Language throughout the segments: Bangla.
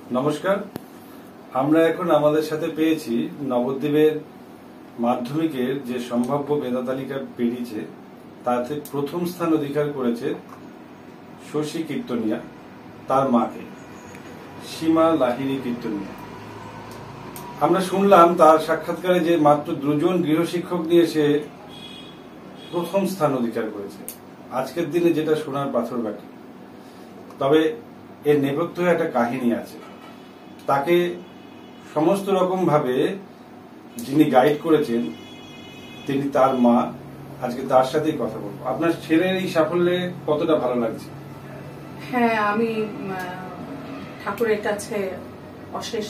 নমস্কার। আমরা এখন আমাদের সাথে পেয়েছি নবদ্বীপের মাধ্যমিকের যে সম্ভাব্য মেধা তালিকা বেরিয়েছে তাতে প্রথম স্থান অধিকার করেছে শশী কীর্তনিয়া, তার মাকে সীমা লাহিড়ী কীর্তনিয়া। আমরা শুনলাম তার সাক্ষাৎকারে যে মাত্র 2 জন গৃহশিক্ষক নিয়ে সে প্রথম স্থান অধিকার করেছে। আজকের দিনে যেটা সোনার পাথর বাটি, তবে এর নেপথ্যে একটা কাহিনী আছে। তাকে সমস্ত রকম ভাবে যিনি গাইড করেছেন তিনি তার মা। আজকে তার সাথেই কথা বলবো। আপনার ছেলের এই সাফল্যে কতটা ভালো লাগছে? হ্যাঁ, আমি ঠাকুরের কাছে অশেষ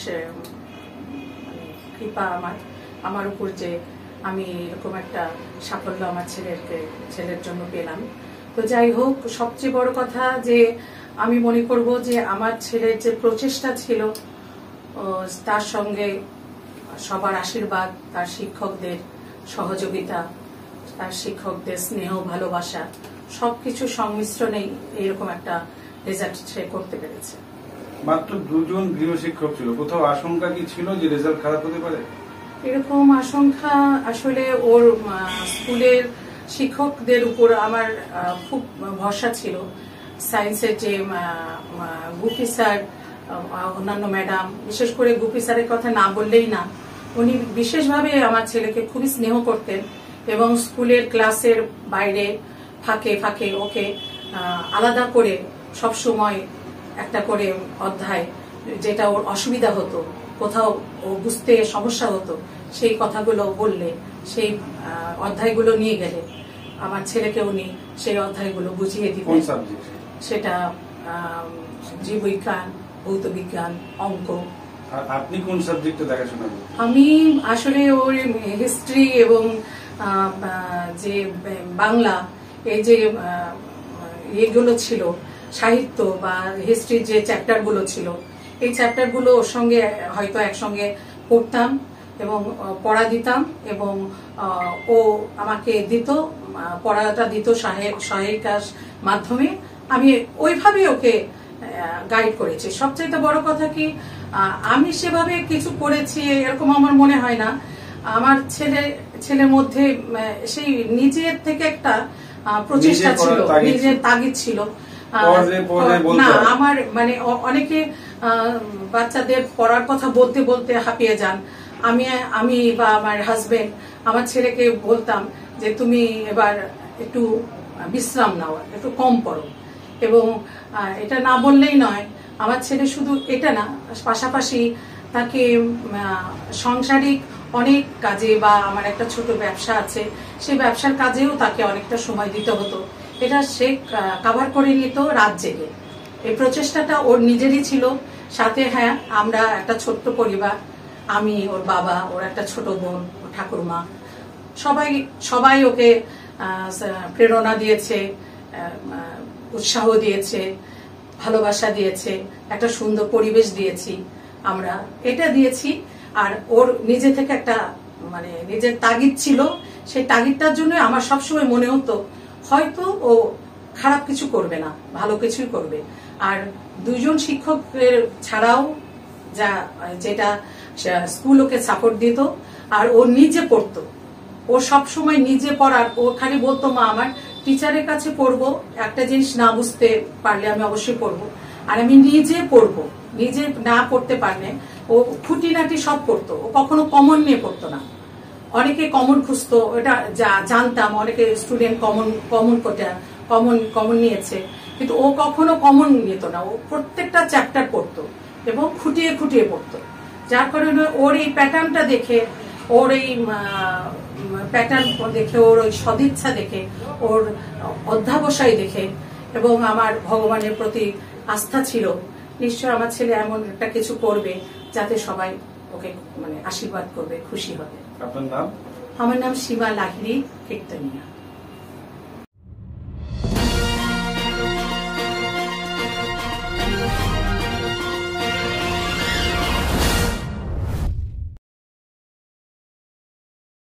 কৃপা আমার উপর যে আমি এরকম একটা সাফল্য আমার ছেলের জন্য পেলাম। তো যাই হোক, সবচেয়ে বড় কথা যে আমি মনে করব যে আমার ছেলের যে প্রচেষ্টা ছিল, তার সঙ্গে সবার আশীর্বাদ, তার শিক্ষকদের সহযোগিতা, তার শিক্ষকদের স্নেহ ভালোবাসা, সবকিছু সংমিশ্রণেই এরকম একটা রেজাল্ট সে করতে পেরেছে। মাত্র 2 জন গৃহশিক্ষক ছিল, কোথাও আশঙ্কা কি ছিল যে রেজাল্ট খারাপ হতে পারে? এরকম আশঙ্কা আসলে ওর স্কুলের শিক্ষকদের উপর আমার খুব ভরসা ছিল। সায়েন্সের যে গুপি স্যার, অন্যান্য ম্যাডাম, বিশেষ করে গুপি স্যারের কথা না বললেই না, উনি বিশেষভাবে আমার ছেলেকে খুবই স্নেহ করতেন এবং স্কুলের ক্লাসের বাইরে ফাঁকে ফাঁকে ওকে আলাদা করে সব সময় একটা করে অধ্যায়, যেটা ওর অসুবিধা হতো, কোথাও ও বুঝতে সমস্যা হতো, সেই কথাগুলো বললে, সেই অধ্যায়গুলো নিয়ে গেলে আমার ছেলেকে উনি সেই অধ্যায়গুলো বুঝিয়ে দিতেন। সেটা জীববিজ্ঞান, ভৌত বিজ্ঞান, অঙ্ক। আপনি কোন সাবজেক্টে দেখাশোনা করেন? আমি আসলে ওর হিস্ট্রি এবং যে বাংলা, এই যে এগুলো ছিল, সাহিত্য বা হিস্ট্রির যে চ্যাপ্টারগুলো ছিল, এই চ্যাপ্টারগুলো ওর সঙ্গে হয়তো একসঙ্গে পড়তাম এবং পড়া দিতাম এবং ও আমাকে দিত, পড়াটা দিত সহায়িকার মাধ্যমে। আমি ওইভাবে ওকে গাইড করেছি। সবচেয়ে বড় কথা কি, আমি সেভাবে কিছু করেছি এরকম আমার মনে হয় না। আমার ছেলের মধ্যে সেই নিজের থেকে একটা প্রচেষ্টা ছিল, নিজের তাগিদ ছিল। না, আমার মানে অনেকে বাচ্চাদের পড়ার কথা বলতে বলতে হাঁপিয়ে যান। আমি বা আমার হাজবেন্ড আমার ছেলেকে বলতাম যে তুমি এবার একটু বিশ্রাম নাও, একটু কম পড়ো। এবং এটা না বললেই নয়, আমার ছেলে শুধু এটা না, পাশাপাশি তাকে সাংসারিক অনেক কাজে, বা আমার একটা ছোট ব্যবসা আছে, সেই ব্যবসার কাজেও তাকে অনেকটা সময় দিতে হতো। এটা সে কাভার করে নিত রাত জেগে। এই প্রচেষ্টাটা ওর নিজেরই ছিল। সাথে হ্যাঁ, আমরা একটা ছোট্ট পরিবার, আমি, ওর বাবা, ওর একটা ছোট বোন, ওর ঠাকুরমা, সবাই ওকে প্রেরণা দিয়েছে, উৎসাহ দিয়েছে, ভালোবাসা দিয়েছে, একটা সুন্দর পরিবেশ দিয়েছি আমরা, এটা দিয়েছি। আর ওর নিজে থেকে একটা মানে নিজের তাগিদ ছিল। সেই তাগিদটার জন্য আমার সবসময় মনে হতো হয়তো ও খারাপ কিছু করবে না, ভালো কিছুই করবে। আর 2 জন শিক্ষকের ছাড়াও যেটা স্কুল ওকে সাপোর্ট দিত, আর ও নিজে পড়তো। ও সব সময় নিজে পড়ার, ও খালি বলতো মা আমার টিচারের কাছে পড়বো, একটা জিনিস না বুঝতে পারলে আমি অবশ্যই পড়বো, আর আমি নিজে পড়বো। নিজে না পড়তে পারলে ও খুঁটিনাটি সব পড়তো। ও কখনো কমন নিয়ে পড়তো না। অনেকে কমন খুঁজতো, এটা জানতাম, অনেকে স্টুডেন্ট কমন নিয়েছে, কিন্তু ও কখনো কমন নিত না। ও প্রত্যেকটা চ্যাপ্টার পড়তো এবং খুঁটিয়ে খুঁটিয়ে পড়তো। যার কারণে ওর এই প্যাটার্নটা দেখে, ওর এই প্যাটার্ন দেখে, ওর ওই সদিচ্ছা দেখে, ওর অধ্যাবসায় দেখে এবং আমার ভগবানের প্রতি আস্থা ছিল, নিশ্চয় আমার ছেলে এমন একটা কিছু করবে যাতে সবাই ওকে মানে আশীর্বাদ করবে, খুশি হবে। আপনার নাম? আমার নাম সীমা লাহিড়ী কীর্তনিয়া।